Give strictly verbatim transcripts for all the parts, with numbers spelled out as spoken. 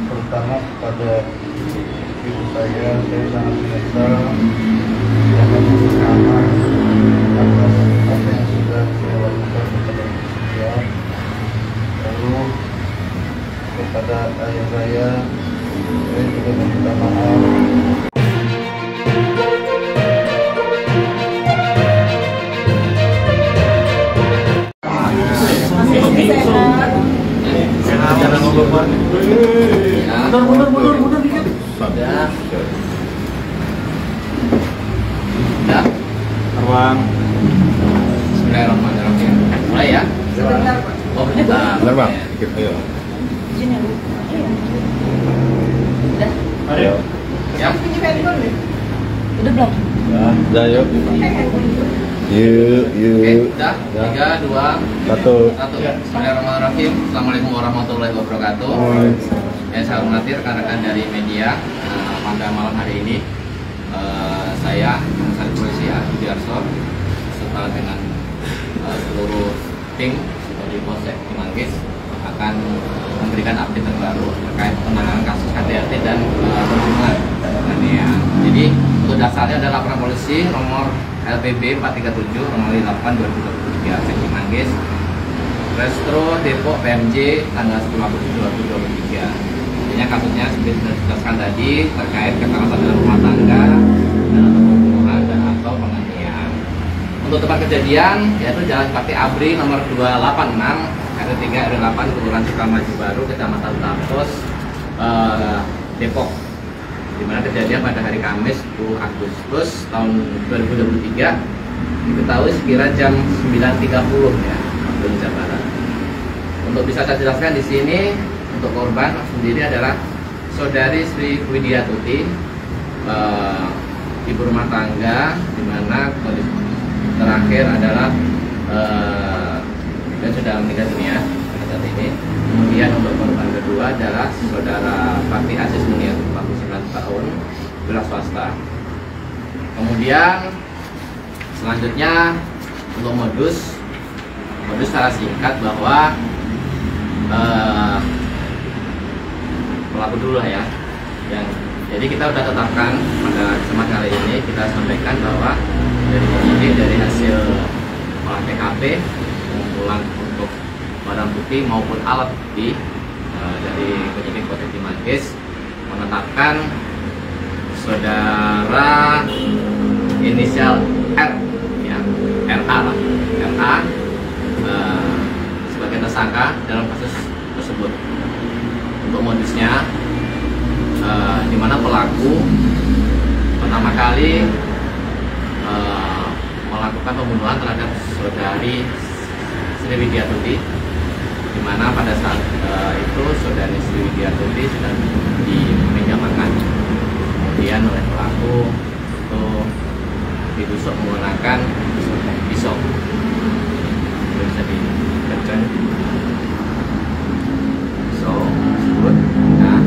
terutama kepada ibu saya. Saya sangat menyesal dan mengamas atas apa yang sudah saya lakukan kepada ibu saya. Lalu kepada ayah saya, saya juga meminta maaf. Mundur, mundur, mundur, mundur dikit. Sudah. Sudah. Terbang. Bismillahirrahmanirrahim. Mulai ya. Oh, bentar. Bentar bang, dikit ayo. Udah. Ayo. Ya. Udah belum? Udah, yuk. Yuk, Oke, yuk. udah. Tiga, dua, Satu. satu. Bismillahirrahmanirrahim. Assalamualaikum warahmatullahi wabarakatuh. Ya, saya hormati rekan-rekan dari media. Nah, pada malam hari ini eh, saya Komisaris Polisi Adi Arso serta dengan eh, seluruh tim dari Polsek Cimanggis akan memberikan update terbaru terkait penanganan kasus K D R T dan eh, pembunuhan penganiayaan. Jadi untuk dasarnya adalah laporan polisi nomor L P B empat tiga tujuh nomor delapan dua ribu dua puluh tiga Polsek Cimanggis, Restro Depok P M J tanggal sepuluh Agustus dua ribu dua puluh tiga. Intinya kasusnya seperti sudah dijelaskan tadi terkait kekerasan dalam rumah tangga dan atau pembunuhan dan atau penganiayaan. Untuk tempat kejadian yaitu Jalan Pakti Abri nomor dua delapan enam R W tiga R W delapan Kelurahan Sukamaju Baru, Kecamatan Tapos, eh, Depok. Di mana kejadian pada hari Kamis sepuluh Agustus tahun dua ribu dua puluh tiga diketahui sekira jam sembilan tiga puluh ya waktu Indonesia Barat. Untuk bisa saya jelaskan di sini, untuk korban sendiri adalah saudari Sri Widya Tuti, uh, ibu rumah tangga, di mana kondisi terakhir adalah uh, dia sudah meninggal dunia pada saat ini. Kemudian untuk korban kedua adalah saudara Fakti Aziz Muniat, empat puluh sembilan tahun, wira swasta. Kemudian selanjutnya untuk modus, modus secara singkat bahwa uh, pelaku dulu lah ya. Dan jadi kita sudah tetapkan pada kesempatan kali ini kita sampaikan bahwa dari penyidik dari hasil olah T K P, pengumpulan untuk barang bukti maupun alat bukti uh, dari penyidik Polsek Cimanggis menetapkan saudara inisial R ya, R A lah, R A uh, sebagai tersangka dalam kasus tersebut. Untuk modusnya, uh, di mana pelaku pertama kali uh, melakukan pembunuhan terhadap saudari Sri Widya Tuti, di mana pada saat uh, itu saudari Sri Widya Tuti sedang di meja makan. Kemudian oleh pelaku itu ditusuk menggunakan pisau. Bisa dikerjakan. So, tersebut, nah,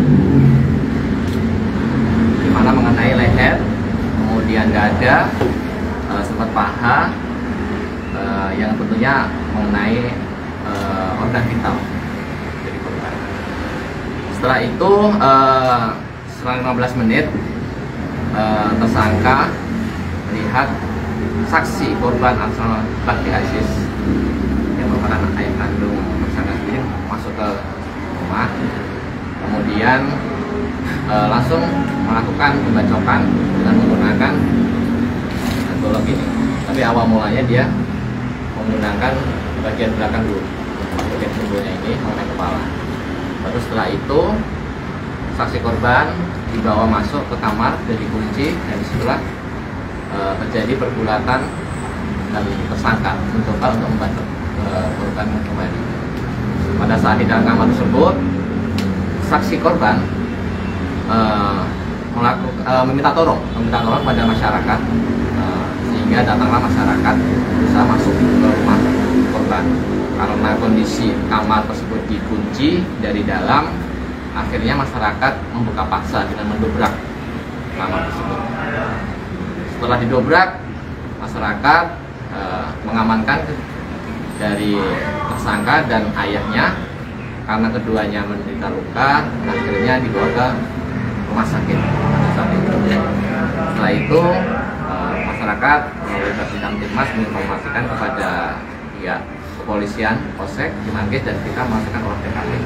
dimana mengenai leher, kemudian dada, e, sempat paha, e, yang tentunya mengenai e, organ vital dari korban. Setelah itu, e, setelah lima belas menit, e, tersangka melihat saksi korban Arso Bakti Aziz yang merupakan ayah kandung tersangka sendiri masuk ke rumah, kemudian e, langsung melakukan pembacokan dengan menggunakan golok ini. Tapi awal mulanya dia menggunakan bagian belakang dulu, bagian tubuhnya ini mengenai kepala. Baru setelah itu saksi korban dibawa masuk ke kamar dan dikunci, dan disitulah e, terjadi pergulatan dan tersangka mencoba untuk membacok e, korban kembali. Pada saat di dalam kamar tersebut, saksi korban uh, melakukan, uh, meminta tolong, meminta tolong pada masyarakat, uh, sehingga datanglah masyarakat berusaha masuk ke rumah korban. Karena kondisi kamar tersebut dikunci dari dalam, akhirnya masyarakat membuka paksa dengan mendobrak kamar tersebut. Setelah didobrak, masyarakat uh, mengamankan dari tersangka dan ayahnya, karena keduanya menderita luka, akhirnya dibawa ke rumah sakit. Setelah itu eh, masyarakat melalui Bidang Timmas menginformasikan kepada pihak kepolisian, Polsek, Cimanggis, dan kita melakukan olah T K P.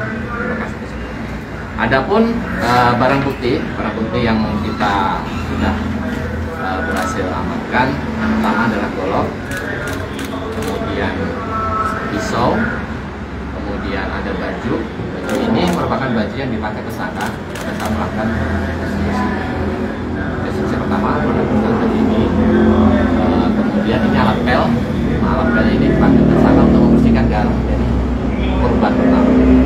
Adapun eh, barang bukti, barang bukti yang kita sudah eh, berhasil amankan, yang pertama adalah golok, kemudian pisau, kemudian ada baju. Baju ini merupakan baju yang dipakai tersangka pada saat melakukan eksekusi. Eksekusi pertama pada tersangka ini, uh, kemudian ini alat pel. Nah, alat pel ini dipakai tersangka untuk membersihkan garam dari korban pertama.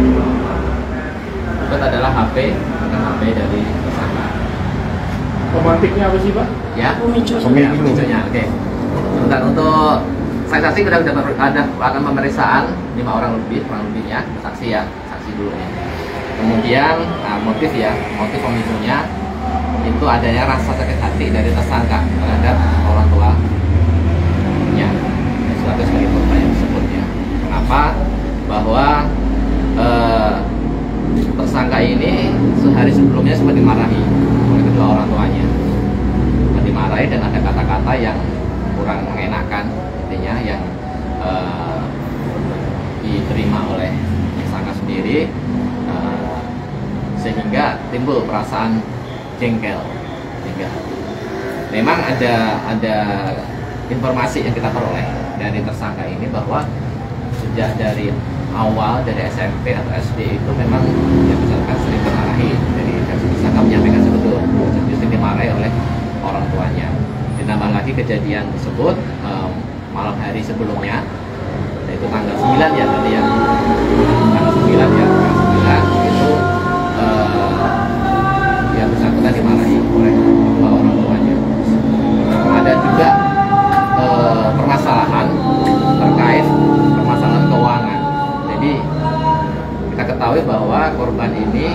Itu adalah H P, bukan H P dari tersangka. Pemantiknya apa sih, Pak? Ya, Pemicu. ya, pemicunya. Oke. Sebentar, untuk saksi-saksi sudah ada akan pemeriksaan lima orang lebih, kurang lebihnya saksi ya, saksi dulu ya. Kemudian nah, motif ya, motif pemicunya itu adanya rasa sakit hati dari tersangka terhadap orang tuanya, suatu sebagai korban yang disebutnya. Kenapa? Bahwa eh, tersangka ini sehari sebelumnya sempat dimarahi oleh kedua orang tuanya, sempat dimarahi dan ada kata-kata yang kurang mengenakan, intinya yang uh, diterima oleh tersangka sendiri, uh, sehingga timbul perasaan jengkel. Sehingga memang ada ada informasi yang kita peroleh dari tersangka ini bahwa sejak dari awal dari S M P atau S D itu memang yang misalkan sering dimarahi, dari tersangka menyampaikan sebetulnya sering dimarahi oleh orang tuanya. Ditambah lagi kejadian tersebut um, malam hari sebelumnya, yaitu tanggal sembilan ya tadi ya, tanggal sembilan ya, tanggal sembilan itu uh, yang bersangkutan dimarahi oleh kedua orang tuanya. Ada juga uh, permasalahan terkait permasalahan keuangan. Jadi kita ketahui bahwa korban ini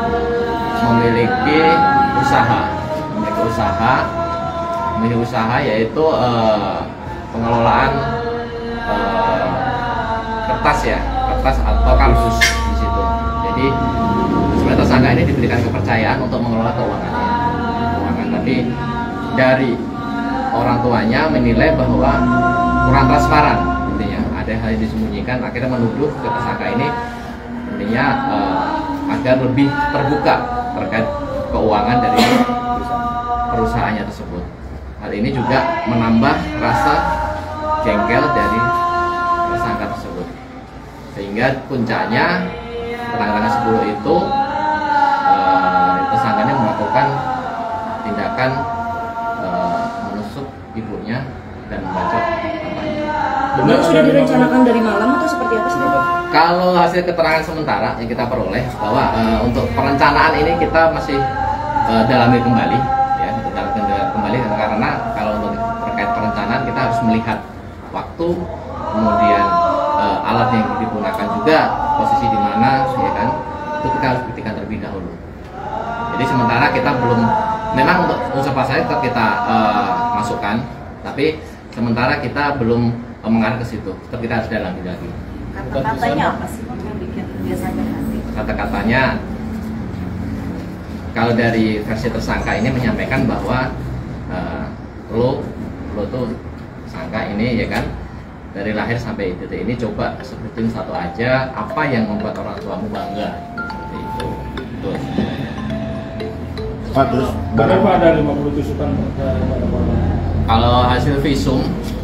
memiliki usaha, memiliki usaha memiliki usaha yaitu uh, pengelolaan uh, kertas ya, kertas atau kardus di situ. Jadi sebenarnya tersangka ini diberikan kepercayaan untuk mengelola keuangannya, keuangan. Tapi dari orang tuanya menilai bahwa kurang transparan, intinya ada hal yang disembunyikan, akhirnya menuduh ke tersangka ini intinya uh, agar lebih terbuka terkait keuangan dari perusahaannya tersebut. Hal ini juga menambah rasa jengkel dari tersangka tersebut, sehingga puncaknya tanggal sepuluh itu uh, tersangkanya melakukan tindakan uh, menusuk ibunya dan membacok bapaknya. Benar sudah direncanakan dari malam atau seperti apa sih? Kalau hasil keterangan sementara yang kita peroleh bahwa uh, untuk perencanaan ini kita masih uh, dalami kembali ya, kita dalami kembali karena kalau untuk terkait perencanaan kita harus melihat waktu, kemudian uh, alat yang digunakan juga, posisi di mana ya kan, itu kita harus buktikan terlebih dahulu. Jadi sementara kita belum, memang untuk unsur pasal tetap kita uh, masukkan, tapi sementara kita belum uh, mengarah ke situ, tetap kita harus dalami lagi. Kata-katanya apa sih yang bikin biasanya nanti? Kata-katanya kalau dari versi tersangka ini menyampaikan bahwa uh, lo lo tuh sangka ini ya kan, dari lahir sampai detik ini coba sebutin satu aja apa yang membuat orang tuamu bangga, seperti itu. Itu Pak, terus Berapa ada lima puluh tusukan pada korban? kalau hasil visum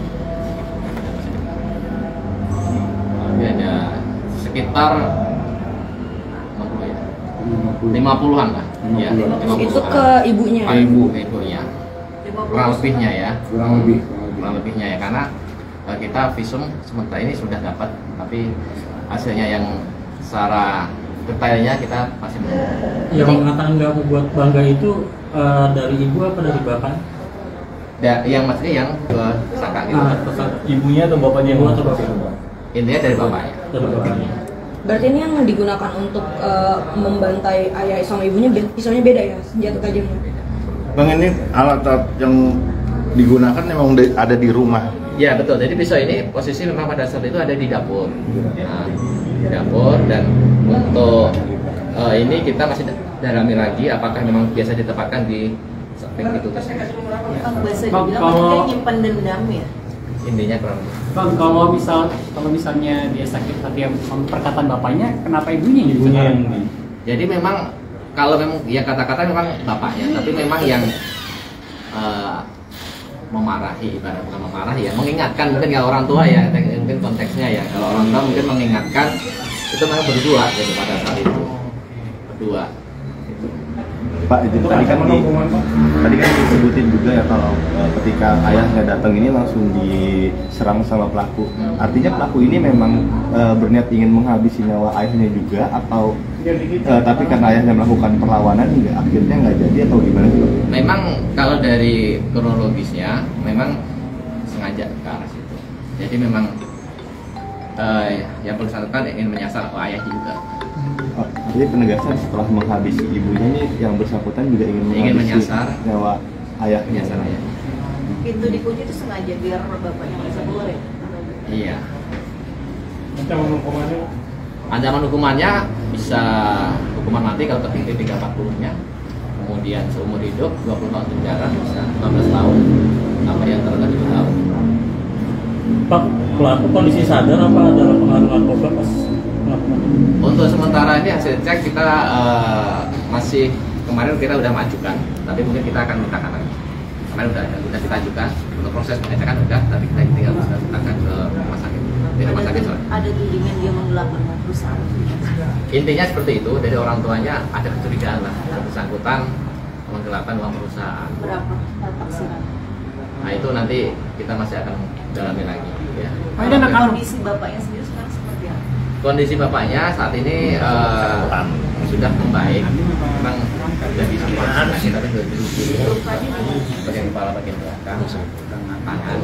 ini ada sekitar enam puluh ya, lima puluhan lah ya, lima puluhan. Itu ke ibunya. Ke ibu, ke ibunya kurang lebihnya ya, kurang lebih kurang lebihnya ya, karena uh, kita visum sementara ini sudah dapat, tapi hasilnya yang secara detailnya kita masih belum. Yang mengatakan nggak membuat bangga itu uh, dari ibu apa dari bapak? Da, yang maksudnya yang ke sangka gitu. Ah, tersangka. ibunya atau bapaknya Ibu atau bapak? Intinya dari bapaknya. Dari bapaknya. Berarti ini yang digunakan untuk uh, membantai ayah sama ibunya be- pisaunya beda ya, senjata tajamnya. Bang, ini alat-alat yang digunakan memang de- ada di rumah. Ya betul. Jadi pisau ini posisi memang pada saat itu ada di dapur. Nah, di dapur. Dan untuk uh, ini kita masih dalami lagi apakah memang biasa ditempatkan di samping itu tersebut. Bang, bahasa Bang, dibilang kalau- kan dia nyimpen dendam ya. Intinya kurang lebih. Bang, kalau misal kalau misalnya dia sakit hati sama perkataan bapaknya, kenapa ibunya yang Ibunya yang disekarang? Jadi memang kalau memang ya kata-kata memang bapaknya, tapi memang yang uh, memarahi, ibarat bukan memarahi ya, mengingatkan mungkin kalau orang tua ya, mungkin konteksnya ya, kalau orang tua mungkin mengingatkan itu memang berdua gitu pada saat itu, berdua. Pak, itu Itu tadi kan ancaman di, hukuman, Pak? tadi kan disebutin juga ya kalau eh, ketika ayahnya datang ini langsung diserang sama pelaku. Artinya pelaku ini memang eh, berniat ingin menghabisi nyawa ayahnya juga atau eh, tapi karena ayahnya melakukan perlawanan hingga akhirnya nggak jadi atau gimana sih, Pak? Memang kalau dari kronologisnya memang sengaja ke arah situ. Jadi memang uh, yang bersangkutan ingin menyasar oh, ayah juga. Oh, artinya penegasan setelah menghabisi ibunya ini yang bersangkutan juga ingin Ingin menghabisi menyasar. nyawa ayahnya. Menyasar ayah. Pintu dikunci itu sengaja biar bapaknya nggak bisa keluar ya. Iya. Ancaman hukumannya Ancaman hukumannya bisa hukuman mati kalau tertinggi tiga ratus empat puluh-nya. Kemudian seumur hidup dua puluh tahun penjara, bisa lima belas tahun sampai yang terdekat tujuh tahun. Pak, pelaku kondisi sadar apa adalah pengaruh narkoba pas melakukan? Untuk sementara ini hasil cek kita eh, masih kemarin kita udah majukan, tapi mungkin kita akan mintakan lagi. Kemarin udah udah kita ajukan untuk proses pengecekan udah, tapi kita tinggal bisa mintakan ke rumah sakit. Di rumah sakit Ada, soalnya. ada tudingan dia menggelapkan perusahaan. Intinya seperti itu, dari orang tuanya ada kecurigaan lah, yang bersangkutan menggelapkan uang perusahaan. Berapa taksiran? Nah itu nanti kita masih akan dalami lagi. Ya. Pak, dan kalau Kondisi bapaknya sendiri sekarang seperti apa? Kondisi bapaknya saat ini eh, sudah membaik, memang sudah bisa berfungsi, tapi sudah dirujuk bagian kepala, bagian belakang, tangan,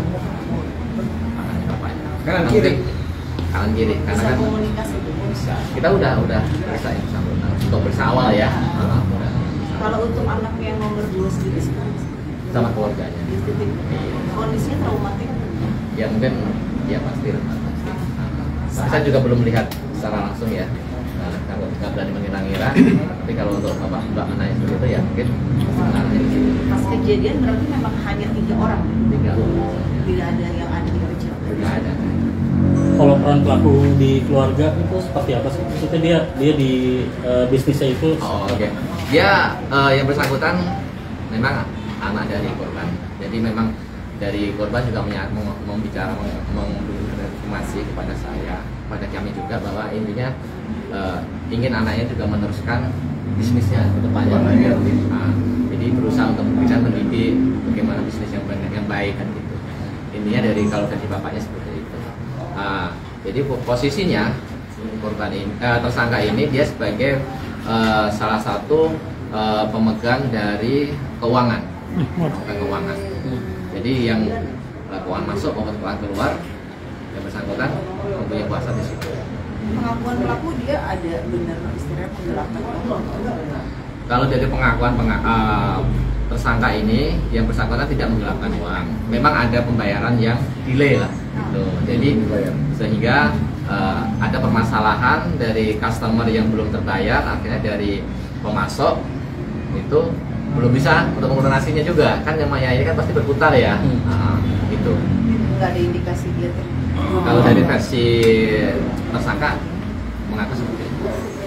tangan bapaknya. Kanan kiri, kanan kiri, karena Bisa kan komunikasi bisa. kita udah udah bisa yang bersangkutan untuk bersawal ya, uh, udah Kalau untuk anak yang nomor dua sendiri sekarang sama keluarganya. di titik kondisinya traumatik. Ya mungkin ya pasti lah, pasti. Nah, saya juga belum melihat secara langsung ya. Nah, kalau nggak berani mengira-ngira, tapi kalau untuk bapak mbak menanya seperti itu ya mungkin sebenarnya di situ. Pas kejadian berarti memang hanya tiga orang, Tiga, tidak ada yang ada di kecelakaan. nggak ada. Kalau peran pelaku di keluarga itu seperti apa sih? Maksudnya dia dia di eh, bisnisnya itu Oh, oke. Dia eh, yang bersangkutan memang anak dari korban. Jadi memang dari korban juga menya- mem- membicara mem- menginformasi kepada saya, pada kami juga bahwa intinya eh, ingin anaknya juga meneruskan bisnisnya ke depannya. Nah, jadi berusaha untuk memberikan mendidik bagaimana bisnis yang baik, yang baik kan gitu. Intinya dari kalau dari bapaknya seperti itu. Nah, jadi po- posisinya korban ini, eh, tersangka ini dia sebagai eh, salah satu eh, pemegang dari keuangan, pemegang keuangan. Jadi yang eh, keuangan masuk maupun keuangan keluar, yang bersangkutan mempunyai kuasa di situ. Pengakuan pelaku dia ada benar istilahnya penggelapan uang. Kalau dari pengakuan penga- eh, tersangka ini, yang bersangkutan tidak menggelapkan uang. Memang ada pembayaran yang delay lah, gitu. Jadi sehingga eh, ada permasalahan dari customer yang belum terbayar, akhirnya dari pemasok itu belum bisa untuk melunasinya juga. Kan namanya ini kan pasti berputar ya, nah, gitu. Nggak ada indikasi dia ter- Kalau dari versi tersangka mengaku seperti itu.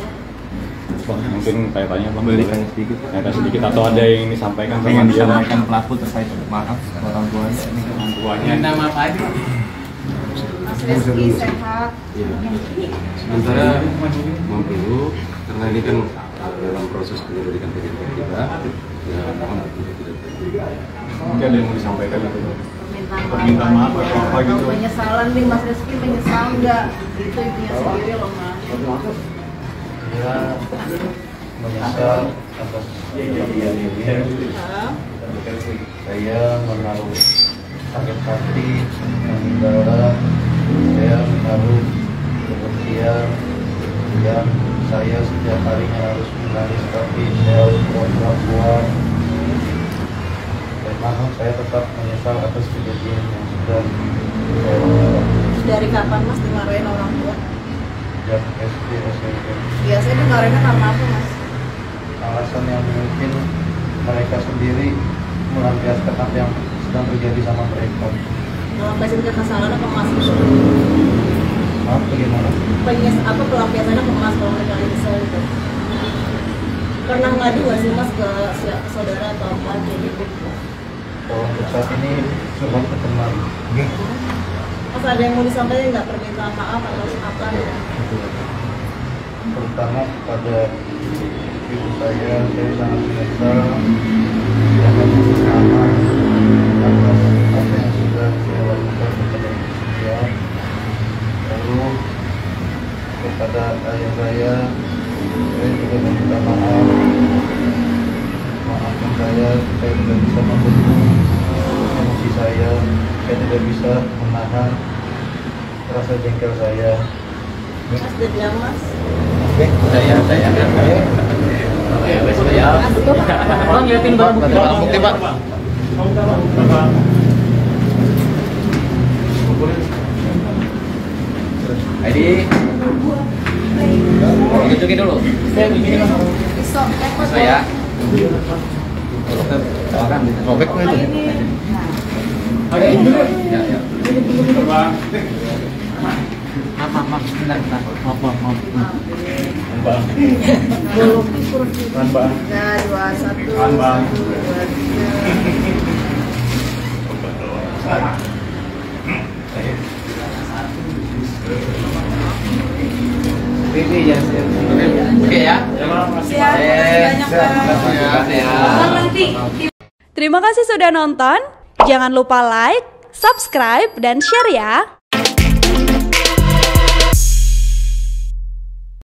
Bang, mungkin tanya-tanya bang, Boleh boleh tanya sedikit. tanya sedikit atau ada yang disampaikan sama Pengen dia disampaikan pelaku terkait maaf orang tuanya. orang tuanya. nama apa aja? Mas Reski sehat. Sementara mohon dulu karena ini kan uh, dalam proses penyelidikan penyelidikan kita, ya mohon untuk tidak terjadi. Mungkin ada yang mau disampaikan gitu. Permintaan Permintaan maaf atau apa gitu. Penyesalan nih Mas Reski, menyesal nggak? Itu intinya sendiri loh Mas. Dia menyesal atas kejadian ini. Hah? Saya menaruh sakit hati, meninggalkan, saya menaruh kebencian yang saya setiap harinya harus menangis, tapi saya harus pura-pura kuat. Dan namun saya tetap menyesal atas kejadian yang sudah saya Terus dari kapan Mas dimarahin orang tua? sejak S D S M P. Biasanya dengarinnya karena apa mas? Alasan yang mungkin mereka sendiri melampiaskan apa yang sedang terjadi sama mereka. Melampiaskan kekesalan apa mas? Maaf, bagaimana? Pengen apa pelampiasannya ke mas kalau mereka lagi kesel gitu? Pernah ngadu nggak sih mas ke, ke saudara atau apa gitu? Kalau untuk saat ini cuma ke teman. Mas ada yang mau disampaikan nggak, permintaan maaf atau apa gitu? Terutama kepada ibu saya, saya sangat menyesal yang bersama atas apa yang sudah saya lakukan kepada ibu saya. Lalu kepada ayah saya, saya juga meminta maaf. Maafkan saya, saya tidak bisa membendung emosi saya, saya tidak bisa menahan rasa jengkel saya. Mas udah bilang mas? Saya, saya. Saya. Bang, liatin barang bukti. Barang bukti, Pak. Edi. Tunjukin dulu. Pisau, ekor. Saya. Orang robek kok itu. Oke. Ya, ya. Bang. Maaf, maaf, maaf. Bentar, bentar. Maaf, maaf, maaf. Bang. Belum kurus gitu. Bang, Bang. Tiga, dua, satu, Bang, Bang. satu, dua, tiga. Ini ya saya. Oke ya. Siap, makasih banyak bang. Ya. Terima kasih sudah nonton. Jangan lupa like, subscribe, dan share ya.